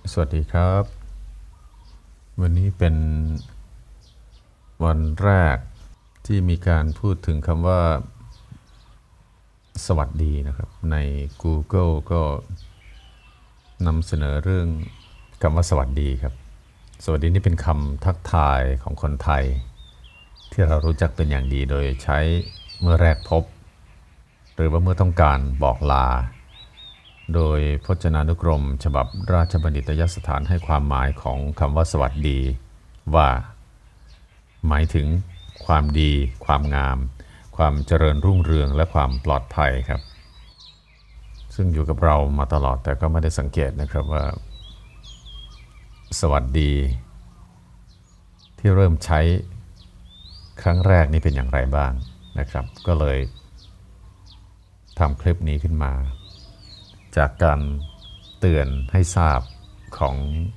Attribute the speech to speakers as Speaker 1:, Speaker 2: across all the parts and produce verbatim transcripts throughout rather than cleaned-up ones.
Speaker 1: สวัสดีครับวันนี้เป็นวันแรกที่มีการพูดถึงคำว่าสวัสดีนะครับใน Google ก็นำเสนอเรื่องคำว่าสวัสดีครับสวัสดีนี่เป็นคำทักทายของคนไทยที่เรารู้จักเป็นอย่างดีโดยใช้เมื่อแรกพบหรือว่าเมื่อต้องการบอกลาโดยพจนานุกรมฉบับราชบัณฑิตยสถานให้ความหมายของคำว่าสวัสดีว่าหมายถึงความดีความงามความเจริญรุ่งเรืองและความปลอดภัยครับซึ่งอยู่กับเรามาตลอดแต่ก็ไม่ได้สังเกตนะครับว่าสวัสดีที่เริ่มใช้ครั้งแรกนี่เป็นอย่างไรบ้างนะครับก็เลยทำคลิปนี้ขึ้นมาจากการเตือนให้ทราบของ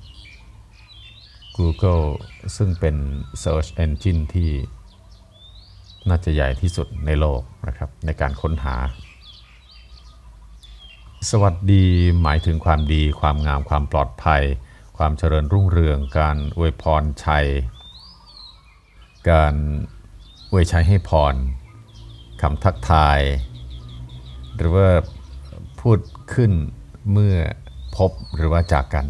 Speaker 1: Google ซึ่งเป็น Search Engine ที่น่าจะใหญ่ที่สุดในโลกนะครับในการค้นหาสวัสดีหมายถึงความดีความงามความปลอดภัยความเจริญรุ่งเรืองการอวยพรชัยการอวยชัยให้พรคำทักทายหรือว่าพูดขึ้นเมื่อพบหรือว่าจากกัน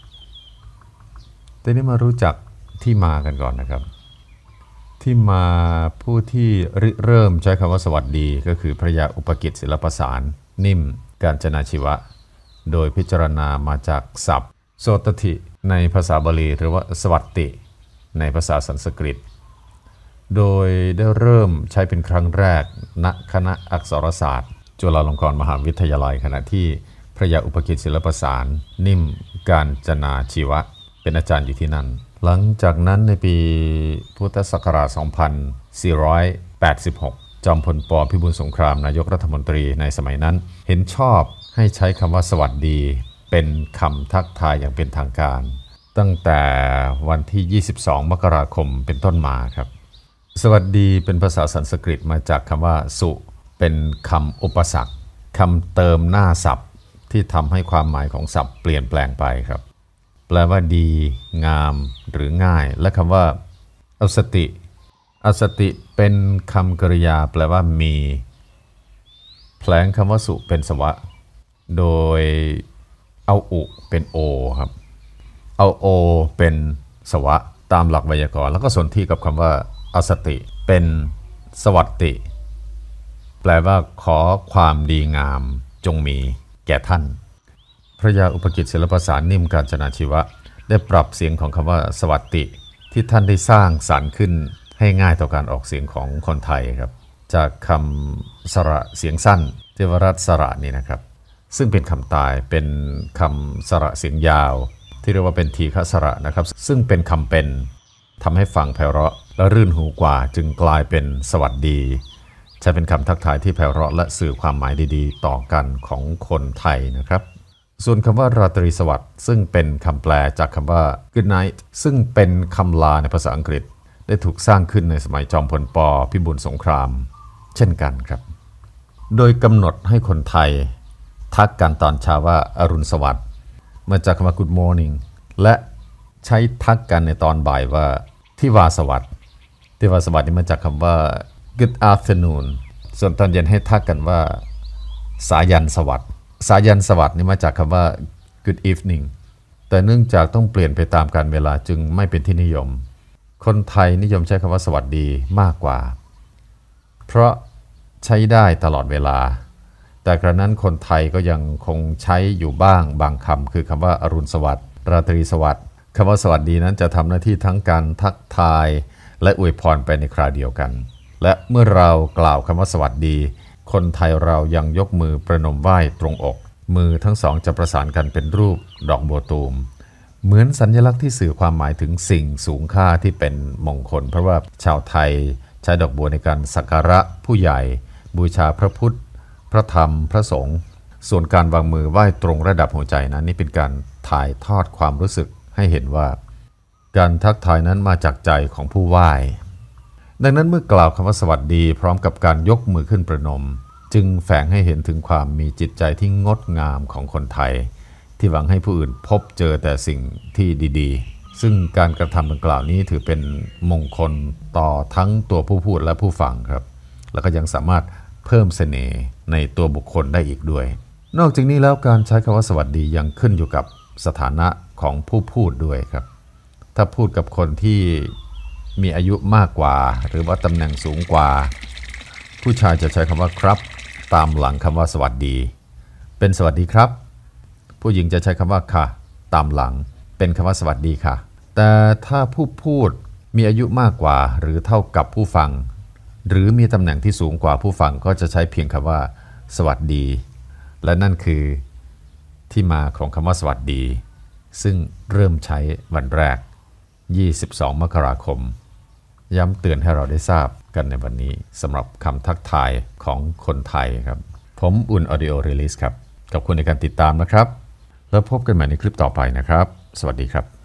Speaker 1: แต่นี้มารู้จักที่มากันก่อนนะครับที่มาผู้ที่ริเริ่มใช้คำว่าสวัสดีก็คือพระยาอุปกิจศิลปสารนิ่มกาญจนาชีวะโดยพิจารณามาจากศัพท์โสตถิในภาษาบาลีหรือว่าสวัสติในภาษาสันสกฤตโดยได้เริ่มใช้เป็นครั้งแรกณคณะอักษรศาสตร์จุฬาลงกรณ์มหาวิทยาลัยขณะที่พระยาอุปกิจศิลปสารนิ่มกาญจนาชีวะเป็นอาจารย์อยู่ที่นั่นหลังจากนั้นในปีพุทธศักราช สองพันสี่ร้อยแปดสิบหก จอมพล ป.พิบูลสงครามนายกรัฐมนตรีในสมัยนั้นเห็นชอบให้ใช้คำว่าสวัสดีเป็นคำทักทายอย่างเป็นทางการตั้งแต่วันที่ ยี่สิบสอง มกราคมเป็นต้นมาครับสวัสดีเป็นภาษาสันสกฤตมาจากคำว่าสุเป็นคำอุปสรรคคำเติมหน้าศัพท์ที่ทำให้ความหมายของศัพท์เปลี่ยนแปลงไปครับแปลว่าดีงามหรือง่ายและคำว่าอสติอสติเป็นคำกริยาแปลว่ามีแผลงคำว่าสุเป็นสวะโดยเอาอุเป็นโอครับเอาโอเป็นสวะตามหลักไวยากรณ์แล้วก็สนธิกับคำว่าอสติเป็นสวัสติแปลว่าขอความดีงามจงมีแก่ท่านพระยาอุปกิจศิลปสารนิ่มกาญจนาชีวะได้ปรับเสียงของคำว่าสวัสติที่ท่านได้สร้างสรรค์ขึ้นให้ง่ายต่อการออกเสียงของคนไทยครับจากคำสระเสียงสั้นเทวรัตน์สระนี่นะครับซึ่งเป็นคำตายเป็นคำสระเสียงยาวที่เรียกว่าเป็นทีฆสระนะครับซึ่งเป็นคำเป็นทำให้ฟังไพเราะและรื่นหูกว่าจึงกลายเป็นสวัสดีใช้เป็นคำทักทายที่ไพเราะและสื่อความหมายดีๆต่อกันของคนไทยนะครับส่วนคำว่าราตรีสวัสดิ์ซึ่งเป็นคำแปลจากคำว่า good night ซึ่งเป็นคำลาในภาษาอังกฤษได้ถูกสร้างขึ้นในสมัยจอมพล ป.พิบูลสงครามเช่นกันครับโดยกำหนดให้คนไทยทักกันตอนเช้าว่าอรุณสวัสดิ์มาจากคำว่า good morning และใช้ทักกันในตอนบ่ายว่าทิวาสวัสดิ์ทิวาสวัสดิ์นี่มาจากคำว่า good afternoon ส่วนตอนเย็นให้ทักกันว่าสายันสวัสดิ์สายันสวัสดิ์นี่มาจากคำว่า good evening แต่เนื่องจากต้องเปลี่ยนไปตามกาลเวลาจึงไม่เป็นที่นิยมคนไทยนิยมใช้คำว่าสวัสดีมากกว่าเพราะใช้ได้ตลอดเวลาแต่กระนั้นคนไทยก็ยังคงใช้อยู่บ้างบางคำคือคำว่าอรุณสวัสดิ์ราตรีสวัสดิ์คำว่าสวัสดีนั้นจะทำหน้าที่ทั้งการทักทายและอวยพรไปในคราวเดียวกันและเมื่อเรากล่าวคำว่าสวัสดีคนไทยเรายังยกมือประนมไหว้ตรงอกมือทั้งสองจะประสานกันเป็นรูปดอกบัวตูมเหมือนสัญลักษณ์ที่สื่อความหมายถึงสิ่งสูงค่าที่เป็นมงคลเพราะว่าชาวไทยใช้ดอกบัวในการสักการะผู้ใหญ่บูชาพระพุทธพระธรรมพระสงฆ์ส่วนการวางมือไหว้ตรงระดับหัวใจนั้นนี่เป็นการถ่ายทอดความรู้สึกให้เห็นว่าการทักทายนั้นมาจากใจของผู้ไหว้ดังนั้นเมื่อกล่าวคำว่าสวัสดีพร้อมกับการยกมือขึ้นประนมจึงแฝงให้เห็นถึงความมีจิตใจที่งดงามของคนไทยที่หวังให้ผู้อื่นพบเจอแต่สิ่งที่ดีๆซึ่งการกระทำดังกล่าวนี้ถือเป็นมงคลต่อทั้งตัวผู้พูดและผู้ฟังครับแล้วก็ยังสามารถเพิ่มเสน่ห์ในตัวบุคคลได้อีกด้วยนอกจากนี้แล้วการใช้คำว่าสวัสดียังขึ้นอยู่กับสถานะของผู้พูดด้วยครับถ้าพูดกับคนที่มีอายุมากกว่าหรือว่าตำแหน่งสูงกว่าผู้ชายจะใช้คำว่าครับตามหลังคำว่าสวัสดีเป็นสวัสดีครับผู้หญิงจะใช้คำว่าค่ะตามหลังเป็นคำว่าสวัสดีค่ะแต่ถ้าผู้พูดมีอายุมากกว่าหรือเท่ากับผู้ฟังหรือมีตำแหน่งที่สูงกว่าผู้ฟังก็จะใช้เพียงคำว่าสวัสดีและนั่นคือที่มาของคำว่าสวัสดีซึ่งเริ่มใช้วันแรกยี่สิบสองมกราคมย้ำเตือนให้เราได้ทราบกันในวันนี้สำหรับคำทักทายของคนไทยครับผมอุ่น Audio Release ครับขอบคุณในการติดตามนะครับแล้วพบกันใหม่ในคลิปต่อไปนะครับสวัสดีครับ